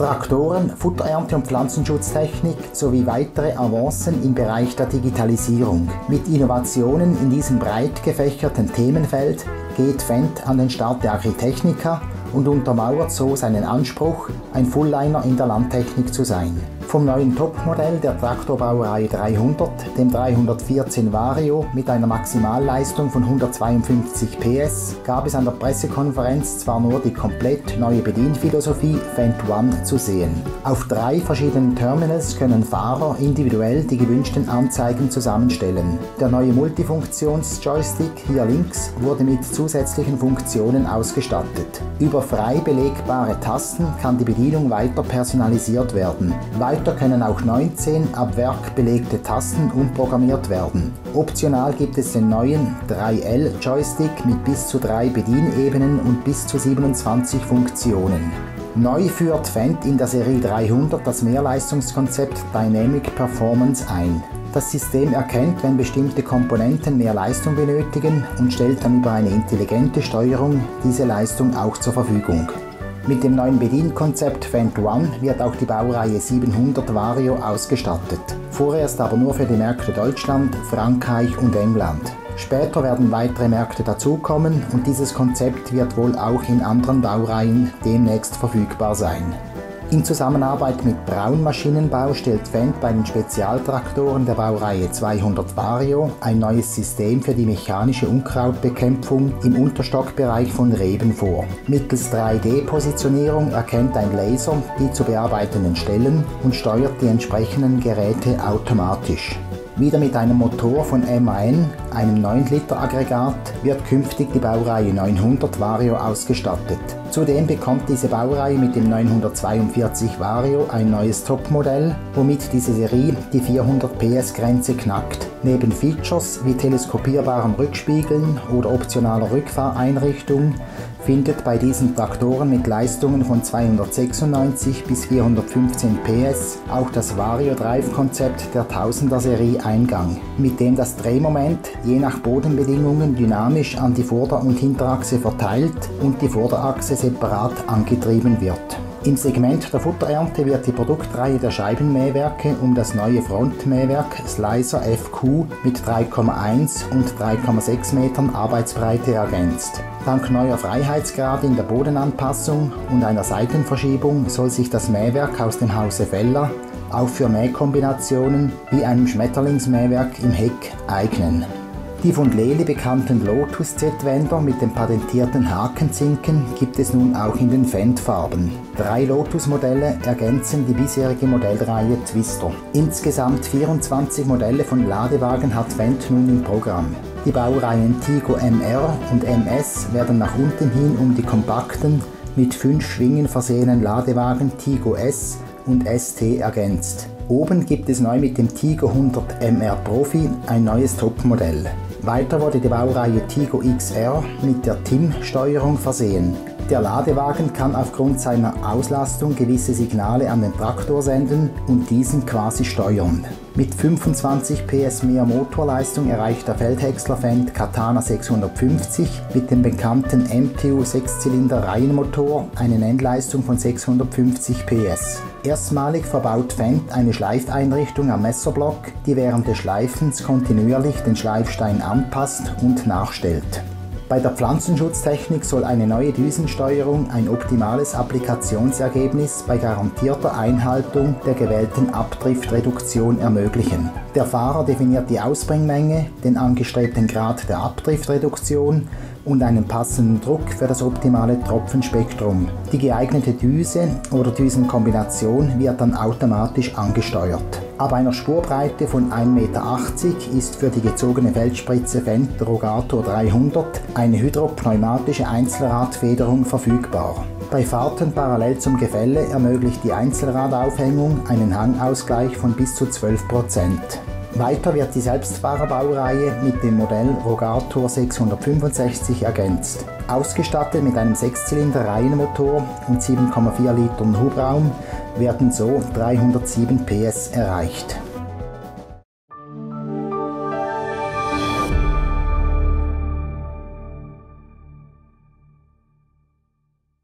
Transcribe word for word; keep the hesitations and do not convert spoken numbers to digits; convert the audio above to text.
Traktoren, Futterernte und Pflanzenschutztechnik sowie weitere Avancen im Bereich der Digitalisierung. Mit Innovationen in diesem breit gefächerten Themenfeld geht Fendt an den Start der Agritechnica und untermauert so seinen Anspruch, ein Fullliner in der Landtechnik zu sein. Vom neuen Topmodell der Traktorbaureihe dreihundert, dem dreihundertvierzehn Vario mit einer Maximalleistung von hundertzweiundfünfzig P S, gab es an der Pressekonferenz zwar nur die komplett neue Bedienphilosophie Fendt One zu sehen. Auf drei verschiedenen Terminals können Fahrer individuell die gewünschten Anzeigen zusammenstellen. Der neue Multifunktions-Joystick hier links wurde mit zusätzlichen Funktionen ausgestattet. Über frei belegbare Tasten kann die Bedienung weiter personalisiert werden. Weiter können auch neunzehn ab Werk belegte Tasten umprogrammiert werden. Optional gibt es den neuen drei L Joystick mit bis zu drei Bedienebenen und bis zu siebenundzwanzig Funktionen. Neu führt Fendt in der Serie dreihundert das Mehrleistungskonzept Dynamic Performance ein. Das System erkennt, wenn bestimmte Komponenten mehr Leistung benötigen und stellt dann über eine intelligente Steuerung diese Leistung auch zur Verfügung. Mit dem neuen Bedienkonzept Fendt One wird auch die Baureihe siebenhundert Vario ausgestattet. Vorerst aber nur für die Märkte Deutschland, Frankreich und England. Später werden weitere Märkte dazukommen und dieses Konzept wird wohl auch in anderen Baureihen demnächst verfügbar sein. In Zusammenarbeit mit Braun Maschinenbau stellt Fendt bei den Spezialtraktoren der Baureihe zweihundert Vario ein neues System für die mechanische Unkrautbekämpfung im Unterstockbereich von Reben vor. Mittels drei D Positionierung erkennt ein Laser die zu bearbeitenden Stellen und steuert die entsprechenden Geräte automatisch. Wieder mit einem Motor von M A N, einem neun Liter Aggregat, wird künftig die Baureihe neunhundert Vario ausgestattet. Zudem bekommt diese Baureihe mit dem neunhundertzweiundvierzig Vario ein neues Topmodell, womit diese Serie die vierhundert P S-Grenze knackt. Neben Features wie teleskopierbaren Rückspiegeln oder optionaler Rückfahreinrichtung findet bei diesen Traktoren mit Leistungen von zweihundertsechsundneunzig bis vierhundertfünfzehn P S auch das Vario Drive-Konzept der tausender Serie Eingang, mit dem das Drehmoment je nach Bodenbedingungen dynamisch an die Vorder- und Hinterachse verteilt und die Vorderachse separat angetrieben wird. Im Segment der Futterernte wird die Produktreihe der Scheibenmähwerke um das neue Frontmähwerk Slicer F Q mit drei Komma eins und drei Komma sechs Metern Arbeitsbreite ergänzt. Dank neuer Freiheitsgrade in der Bodenanpassung und einer Seitenverschiebung soll sich das Mähwerk aus dem Hause Feller auch für Mähkombinationen wie einem Schmetterlingsmähwerk im Heck eignen. Die von Lely bekannten Lotus Z-Wender mit dem patentierten Hakenzinken gibt es nun auch in den Fendt-Farben. Drei Lotus-Modelle ergänzen die bisherige Modellreihe Twister. Insgesamt vierundzwanzig Modelle von Ladewagen hat Fendt nun im Programm. Die Baureihen Tigo M R und M S werden nach unten hin um die kompakten, mit fünf Schwingen versehenen Ladewagen Tigo S und S T ergänzt. Oben gibt es neu mit dem Tigo hundert M R Profi ein neues Topmodell. Weiter wurde die Baureihe Tigo X R mit der T I M-Steuerung versehen. Der Ladewagen kann aufgrund seiner Auslastung gewisse Signale an den Traktor senden und diesen quasi steuern. Mit fünfundzwanzig P S mehr Motorleistung erreicht der Feldhäcksler Fendt Katana sechshundertfünfzig mit dem bekannten M T U sechs-Zylinder-Reihenmotor eine Nennleistung von sechshundertfünfzig P S. Erstmalig verbaut Fendt eine Schleifeinrichtung am Messerblock, die während des Schleifens kontinuierlich den Schleifstein anpasst und nachstellt. Bei der Pflanzenschutztechnik soll eine neue Düsensteuerung ein optimales Applikationsergebnis bei garantierter Einhaltung der gewählten Abdriftreduktion ermöglichen. Der Fahrer definiert die Ausbringmenge, den angestrebten Grad der Abdriftreduktion und einen passenden Druck für das optimale Tropfenspektrum. Die geeignete Düse oder Düsenkombination wird dann automatisch angesteuert. Ab einer Spurbreite von ein Meter achtzig ist für die gezogene Feldspritze Fendt Rogator dreihundert eine hydropneumatische Einzelradfederung verfügbar. Bei Fahrten parallel zum Gefälle ermöglicht die Einzelradaufhängung einen Hangausgleich von bis zu zwölf Prozent. Weiter wird die Selbstfahrerbaureihe mit dem Modell Rogator sechshundertfünfundsechzig ergänzt. Ausgestattet mit einem Sechszylinder-Reihenmotor und sieben Komma vier Litern Hubraum werden so dreihundertsieben P S erreicht.